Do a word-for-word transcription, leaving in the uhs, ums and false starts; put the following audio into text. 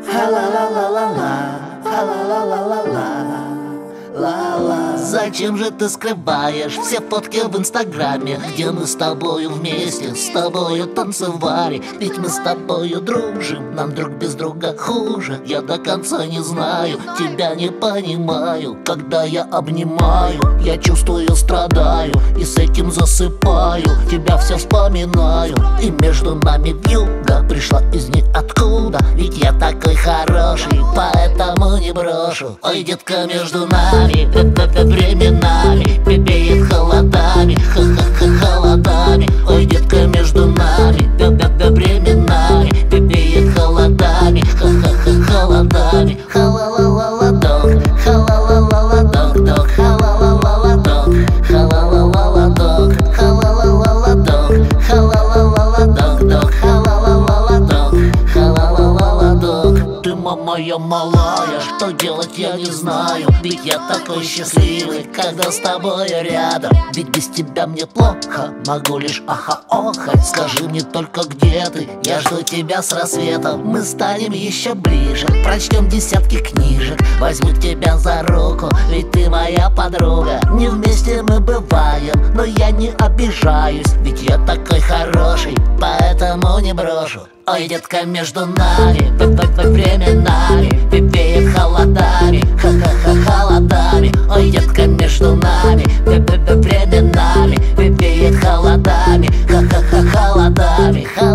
Ха-ла-ла-ла-ла-ла, ха-ла-ла-ла-ла-ла, ла-ла. Зачем же ты скрываешь все фотки в инстаграме, где мы с тобою вместе, с тобою танцевали? Ведь мы с тобою дружим, нам друг без друга хуже. Я до конца не знаю, тебя не понимаю. Когда я обнимаю, я чувствую, страдаю, и с этим засыпаю. Тебя все вспоминаю, и между нами вьюга пришла из ниоткуда. Ведь я такой хороший, поэтому не брошу. Ой, детка, между нами временами веет холодами, ха-ха-ха, холодами. Ой, детка, между нами временами веет холодами, ха-ха-ха, холодами. Ха-ла-ла-ла-ла-док, ха-ла-ла-ла-ла-док-док, ха-ла-ла-ла-ла-док, ха-ла-ла-ла-ла-док, ха-ла-ла-ла-ла-док, ха-ла-ла-ла-ла-док-док, ха-ла-ла-ла-ла-док, ха-ла-ла-ла-ла-док. Ты моя малая, что делать я не знаю. Ведь я такой счастливый, когда с тобой рядом. Ведь без тебя мне плохо, могу лишь аха-охать. Скажи мне только, где ты, я жду тебя с рассветом. Мы станем еще ближе, прочтем десятки книжек. Возьму тебя за руку, ведь ты моя подруга. Не вместе мы бываем, но я не обижаюсь. Ведь я такой хороший, поэтому не брошу. Ой, детка, между нами временами веет холодами, ха-ха-ха, холодами. Ой, детка, между нами временами веет холодами, ха-ха-ха, холодами.